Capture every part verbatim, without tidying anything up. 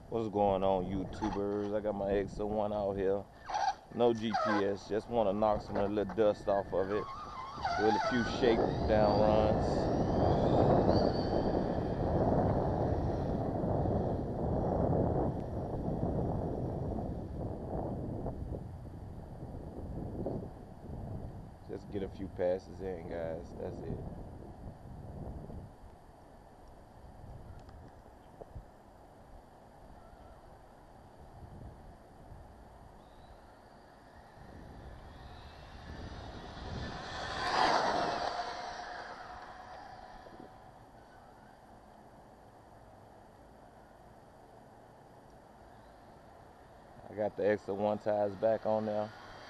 What's going on, YouTubers? I got my X O one out here. No G P S. Just want to knock some of the little dust off of it with a few shakedown runs. Just get a few passes in, guys. That's it. I got the X O one tires back on there.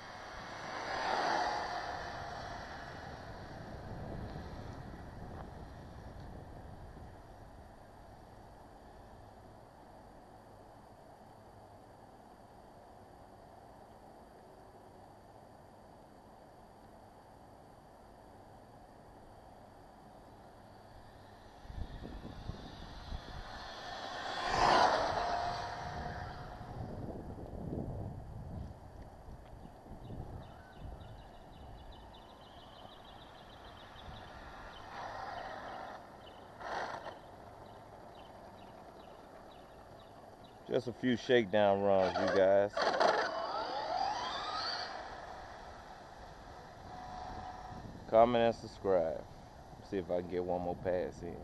Just a few shakedown runs, you guys. Comment and subscribe. See if I can get one more pass in.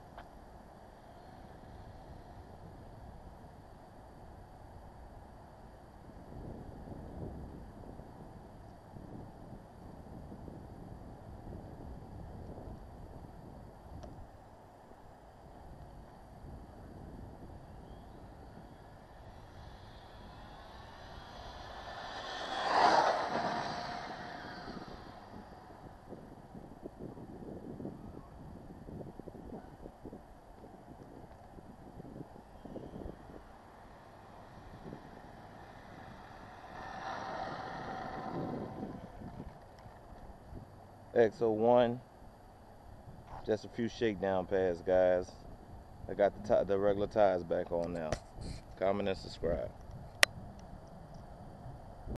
X O one, just a few shakedown pads, guys. I got the, the regular tires back on now. Comment and subscribe.